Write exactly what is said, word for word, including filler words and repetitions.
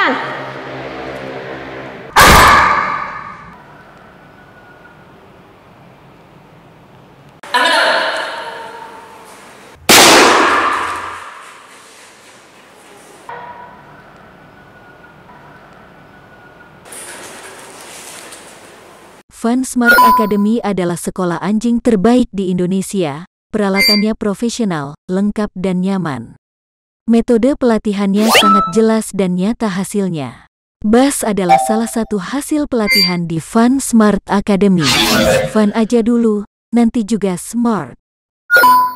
tangan. Fun Smart Academy adalah sekolah anjing terbaik di Indonesia. Peralatannya profesional, lengkap dan nyaman. Metode pelatihannya sangat jelas dan nyata hasilnya. Bas adalah salah satu hasil pelatihan di Fun Smart Academy. Fun aja dulu, nanti juga smart.